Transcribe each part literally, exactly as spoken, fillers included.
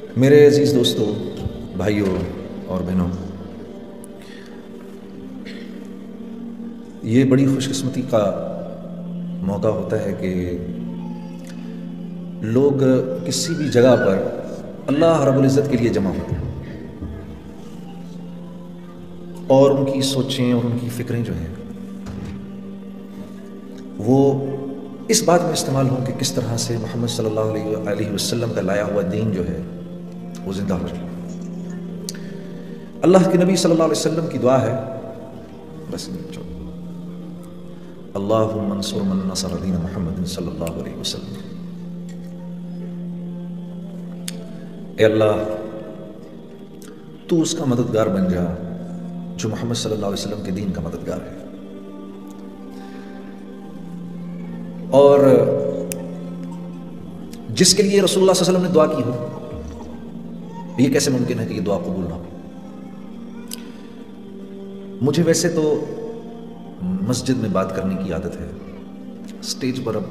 میرے عزیز دوستو، بھائیوں اور بہنوں، یہ بڑی خوش قسمتی کا موقع ہوتا ہے کہ لوگ کسی بھی جگہ پر اللہ رب العزت کے لیے جمع ہوتے ہیں اور ان کی سوچیں اور ان کی فکریں جو ہیں وہ اس بات میں استعمال ہوں کہ کس طرح سے محمد صلی اللہ علیہ وسلم کا لایا ہوا دین جو ہے وہ زندہ ہو جائے۔ اللہ کے نبی صلی اللہ علیہ وسلم کی دعا ہے، بس اللہم انصر من نصر دین محمد صلی اللہ علیہ وسلم۔ اے اللہ، تو اس کا مددگار بن جا جو محمد صلی اللہ علیہ وسلم کے دین کا مددگار ہے۔ اور جس کے لیے رسول اللہ صلی اللہ علیہ وسلم نے دعا کی ہو، یہ کیسے ممکن ہے کہ یہ دعا قبول نہ ہو؟ مجھے ویسے تو مسجد میں بات کرنے کی عادت ہے، اسٹیج پر اب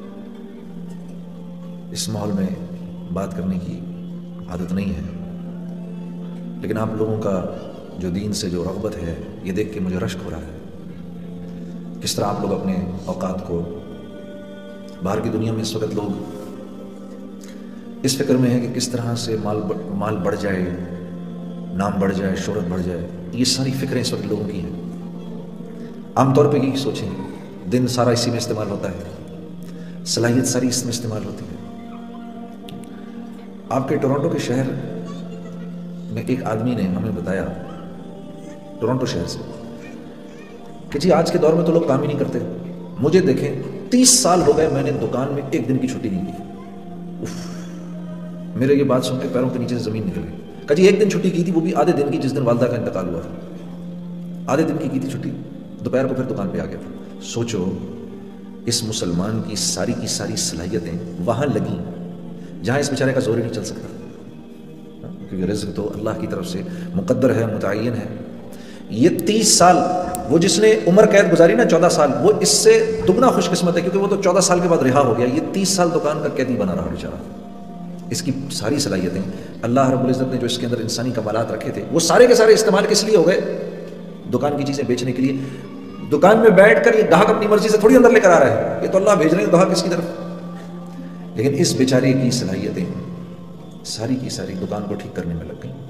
اس ماحول میں بات کرنے کی عادت نہیں ہے، لیکن آپ لوگوں کا جو دین سے جو رغبت ہے یہ دیکھ کے مجھے رشک ہو رہا ہے۔ کس طرح آپ لوگ اپنے اوقات کو، باہر کی دنیا میں اس وقت لوگ اس فکر میں ہے کہ کس طرح سے مال مال بڑھ جائے، نام بڑھ جائے، شہرت بڑھ جائے، یہ ساری فکریں اس وقت لوگوں کی ہیں۔ عام طور پہ یہی سوچیں، دن سارا اسی میں استعمال ہوتا ہے، صلاحیت ساری اس میں استعمال ہوتی ہے۔ آپ کے ٹورنٹو کے شہر میں ایک آدمی نے ہمیں بتایا، ٹورنٹو شہر سے، کہ جی آج کے دور میں تو لوگ کام ہی نہیں کرتے، مجھے دیکھیں تیس سال ہو گئے میں نے دکان میں ایک دن کی چھٹی نہیں کی۔ اف، میرے یہ بات سن کے پیروں کے نیچے سے زمین نکل گئی۔ کہ جی ایک دن چھٹی کی تھی، وہ بھی آدھے دن کی، جس دن والدہ کا انتقال ہوا تھا، آدھے دن کی کی تھی چھٹی، دوپہر کو پھر دکان پہ آ گیا تھا۔ سوچو اس مسلمان کی ساری کی ساری صلاحیتیں وہاں لگیں جہاں اس بیچارے کا زور ہی نہیں چل سکتا، کیونکہ رزق تو اللہ کی طرف سے مقدر ہے، متعین ہے۔ یہ تیس سال، وہ جس نے عمر قید گزاری نا چودہ سال، وہ اس سے دگنا خوش قسمت ہے، کیونکہ وہ تو چودہ سال کے بعد رہا ہو گیا، یہ تیس سال دکان کا قیدی بنا رہا بیچارہ۔ اس کی ساری صلاحیتیں اللہ رب العزت نے جو اس کے اندر انسانی کمالات رکھے تھے وہ سارے کے سارے استعمال کس لیے ہو گئے؟ دکان کی چیزیں بیچنے کے لیے۔ دکان میں بیٹھ کر یہ گاہک اپنی مرضی سے تھوڑی اندر لے کر آ رہا ہے، یہ تو اللہ بھیج رہے ہیں گاہک اس کی طرف، لیکن اس بیچارے کی صلاحیتیں ساری کی ساری دکان کو ٹھیک کرنے میں لگ گئیں۔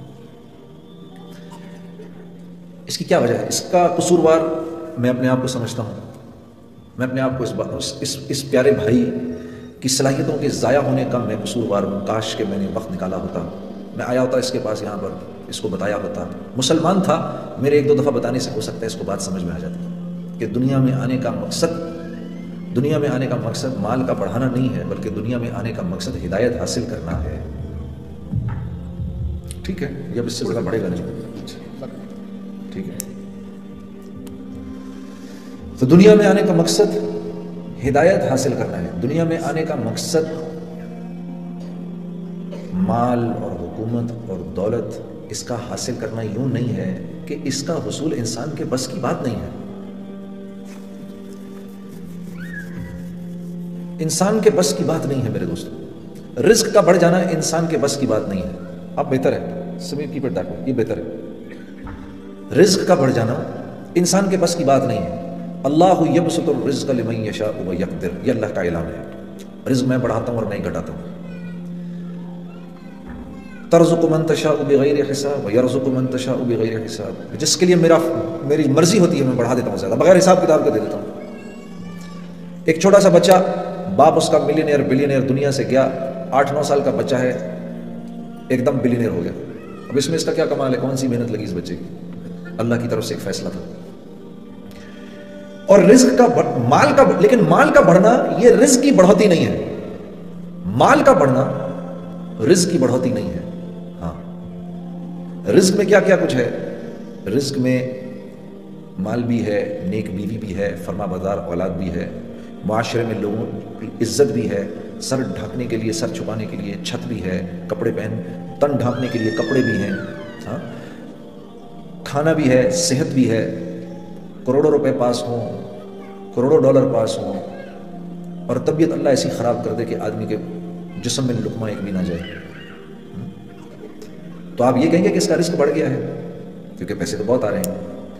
اس کی کیا وجہ ہے؟ اس کا قصوروار میں اپنے آپ کو سمجھتا ہوں، میں اپنے آپ کو اس بات اس اس پیارے بھائی کی صلاحیتوں کے ضائع ہونے کا میں قصوروار ہوں۔ کاش کہ میں نے وقت نکالا ہوتا، میں آیا ہوتا اس کے پاس، یہاں پر اس کو بتایا ہوتا۔ مسلمان تھا، میرے ایک دو دفعہ بتانے سے ہو سکتا ہے اس کو بات سمجھ میں آ جاتی کہ دنیا میں آنے کا مقصد دنیا میں آنے کا مقصد مال کا بڑھانا نہیں ہے، بلکہ دنیا میں آنے کا مقصد ہدایت حاصل کرنا ہے۔ ٹھیک ہے، جب اس سے زیادہ بڑھے گا نہیں، ٹھیک ہے۔ تو دنیا میں آنے کا مقصد ہدایت حاصل کرنا ہے، دنیا میں آنے کا مقصد مال اور حکومت اور دولت اس کا حاصل کرنا یوں نہیں ہے کہ اس کا حصول انسان کے بس کی بات نہیں ہے۔ انسان کے بس کی بات نہیں ہے میرے دوستو، رزق کا بڑھ جانا انسان کے بس کی بات نہیں ہے۔ اب بہتر ہے سمجھ کی پڑتا ہے، یہ بہتر ہے، رزق کا بڑھ جانا انسان کے بس کی بات نہیں ہے۔ اللہ یبسط الرزق لمن یشاء ویقدر، یہ اللہ کا اعلان ہے، رزق میں بڑھاتا ہوں اور نہیں گھٹاتا ہوں۔ ترزق من تشاء بغیر حساب ویرزق من تشاء بغیر حساب، جس کے لیے میرا میری مرضی ہوتی ہے میں بڑھا دیتا ہوں زیادہ، بغیر حساب کتاب کے دے دیتا ہوں۔ ایک چھوٹا سا بچہ، باپ اس کا ملینئر بلینئر دنیا سے گیا، آٹھ نو سال کا بچہ ہے، ایک دم بلینئر ہو گیا۔ اب اس میں اس کا کیا کمال ہے؟ کون سی محنت لگی اس بچے کی؟ اللہ کی طرف سے ایک فیصلہ تھا۔ اور رزق کا مال کا لیکن مال کا بڑھنا یہ رزق کی بڑھوتی نہیں ہے، مال کا بڑھنا رزق کی بڑھوتی نہیں ہے۔ ہاں، رزق میں کیا کیا کچھ ہے؟ رزق میں مال بھی ہے، نیک بیوی بھی ہے، فرما بردار اولاد بھی ہے، معاشرے میں لوگوں کی عزت بھی ہے، سر ڈھانکنے کے لیے، سر چھپانے کے لیے چھت بھی ہے، کپڑے پہن تن ڈھانکنے کے لیے کپڑے بھی ہیں، ہاں، کھانا بھی ہے، صحت بھی ہے، کروڑوں روپے پاس ہوں، کروڑوں ڈالر پاس ہوں، اور طبیعت اللہ ایسی خراب کر دے کہ آدمی کے جسم میں لقمہ ایک بھی نہ جائے۔ تو آپ یہ کہیں گے کہ اس کا رزق بڑھ گیا ہے، کیونکہ پیسے تو بہت آ رہے ہیں،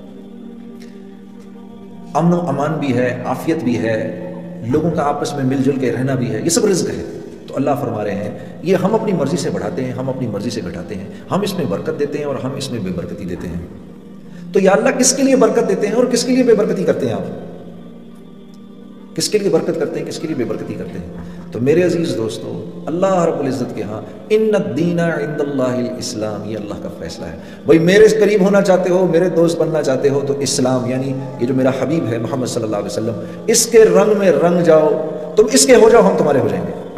امن و امان بھی ہے، عافیت بھی ہے، لوگوں کا آپس میں مل جل کے رہنا بھی ہے، یہ سب رزق ہے۔ تو اللہ فرما رہے ہیں یہ ہم اپنی مرضی سے بڑھاتے ہیں، ہم اپنی مرضی سے گھٹاتے ہیں، ہم اس میں برکت دیتے ہیں اور ہم اس میں بے برکتی دیتے ہیں۔ تو یا اللہ کس کے لیے برکت دیتے ہیں اور کس کے لیے بے برکتی کرتے ہیں؟ آپ کس کے لیے برکت کرتے ہیں، کس کے لیے بے برکتی کرتے ہیں؟ تو میرے عزیز دوستو، اللہ رب العزت کے ہاں ان الدین عند اللہ الاسلام، یہ اللہ کا فیصلہ ہے۔ بھائی میرے قریب ہونا چاہتے ہو، میرے دوست بننا چاہتے ہو، تو اسلام یعنی یہ جو میرا حبیب ہے محمد صلی اللہ علیہ وسلم، اس کے رنگ میں رنگ جاؤ، تم اس کے ہو جاؤ، ہم تمہارے ہو جائیں گے۔